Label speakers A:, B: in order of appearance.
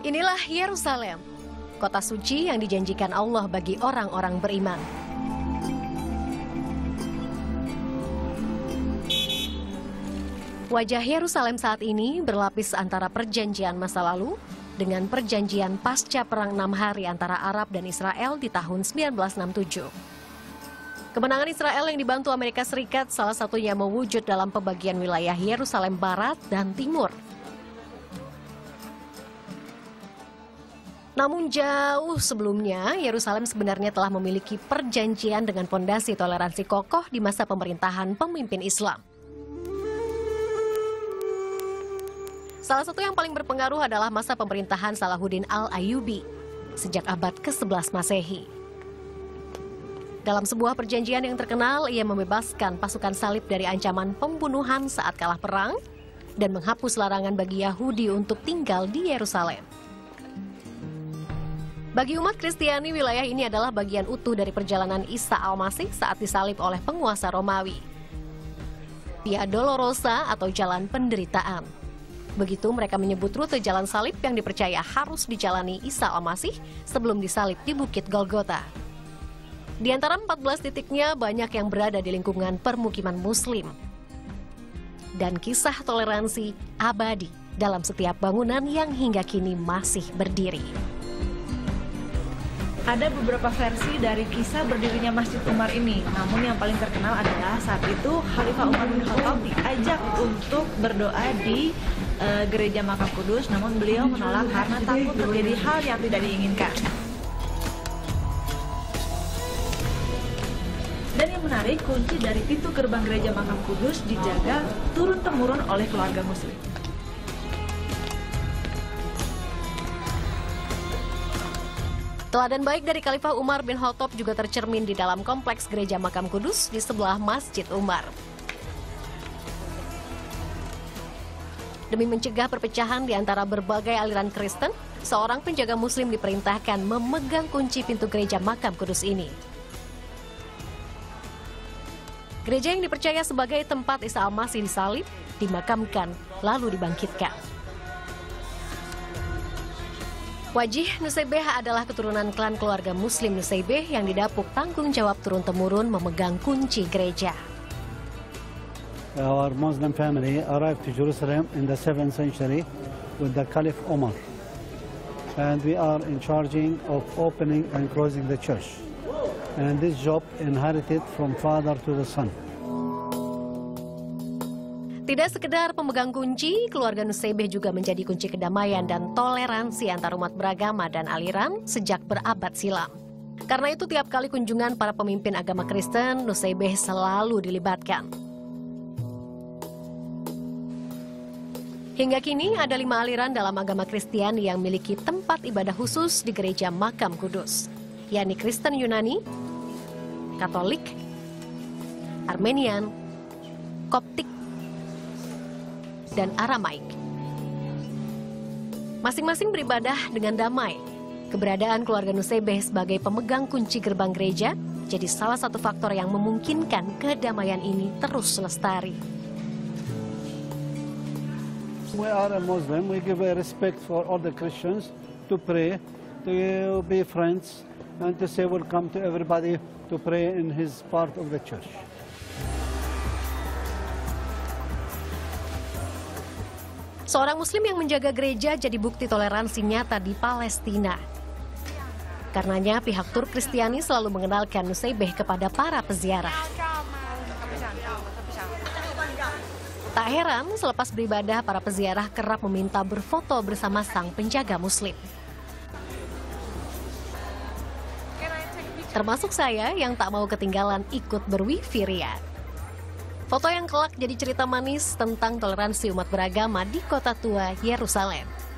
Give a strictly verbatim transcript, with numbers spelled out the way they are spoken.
A: Inilah Yerusalem, kota suci yang dijanjikan Allah bagi orang-orang beriman. Wajah Yerusalem saat ini berlapis antara perjanjian masa lalu dengan perjanjian pasca Perang Enam Hari antara Arab dan Israel di tahun seribu sembilan ratus enam puluh tujuh. Kemenangan Israel yang dibantu Amerika Serikat salah satunya mewujud dalam pembagian wilayah Yerusalem Barat dan Timur. Namun jauh sebelumnya, Yerusalem sebenarnya telah memiliki perjanjian dengan fondasi toleransi kokoh di masa pemerintahan pemimpin Islam. Salah satu yang paling berpengaruh adalah masa pemerintahan Salahuddin Al-Ayyubi sejak abad ke sebelas Masehi. Dalam sebuah perjanjian yang terkenal, ia membebaskan pasukan salib dari ancaman pembunuhan saat kalah perang dan menghapus larangan bagi Yahudi untuk tinggal di Yerusalem. Bagi umat Kristiani, wilayah ini adalah bagian utuh dari perjalanan Isa Al-Masih saat disalib oleh penguasa Romawi. Via Dolorosa atau jalan penderitaan. Begitu mereka menyebut rute jalan salib yang dipercaya harus dijalani Isa Al-Masih sebelum disalib di Bukit Golgota. Di antara empat belas titiknya banyak yang berada di lingkungan permukiman Muslim. Dan kisah toleransi abadi dalam setiap bangunan yang hingga kini masih berdiri.
B: Ada beberapa versi dari kisah berdirinya Masjid Umar ini, namun yang paling terkenal adalah saat itu Khalifah Umar bin Khattab diajak untuk berdoa di uh, gereja Makam Kudus, namun beliau menolak karena takut terjadi hal yang tidak diinginkan. Dan yang menarik, kunci dari pintu gerbang gereja Makam Kudus dijaga turun-temurun oleh keluarga Muslim.
A: Teladan baik dari Khalifah Umar bin Khattab juga tercermin di dalam kompleks gereja Makam Kudus di sebelah Masjid Umar. Demi mencegah perpecahan di antara berbagai aliran Kristen, seorang penjaga Muslim diperintahkan memegang kunci pintu gereja Makam Kudus ini. Gereja yang dipercaya sebagai tempat Isa Al-Masih disalib, dimakamkan, lalu dibangkitkan. Wajih Nusaybeh adalah keturunan klan keluarga Muslim Nusaybeh yang didapuk tanggung jawab turun-temurun memegang kunci gereja.
C: Our Muslim family arrived to Jerusalem in the seventh century with the Caliph Omar, and we are in charging of opening and closing the church. And this job inherited from father to the son.
A: Tidak sekedar pemegang kunci, keluarga Nusaybeh juga menjadi kunci kedamaian dan toleransi antar umat beragama dan aliran sejak berabad silam. Karena itu tiap kali kunjungan para pemimpin agama Kristen, Nusaybeh selalu dilibatkan. Hingga kini ada lima aliran dalam agama Kristiani yang memiliki tempat ibadah khusus di gereja Makam Kudus, yakni Kristen Yunani, Katolik, Armenian, Koptik, dan Aramaik. Masing-masing beribadah dengan damai. Keberadaan keluarga Nusaybeh sebagai pemegang kunci gerbang gereja jadi salah satu faktor yang memungkinkan kedamaian ini terus lestari.
C: We are a Muslim, we give a respect for all the Christians to pray, to be friends, and to say welcome to everybody to pray in his part of the church.
A: Seorang Muslim yang menjaga gereja jadi bukti toleransi nyata di Palestina. Karenanya pihak Turk Kristiani selalu mengenalkan Nusaybeh kepada para peziarah. Tak heran, selepas beribadah, para peziarah kerap meminta berfoto bersama sang penjaga Muslim. Termasuk saya yang tak mau ketinggalan ikut berwifi ria. Foto yang kelak jadi cerita manis tentang toleransi umat beragama di kota tua Yerusalem.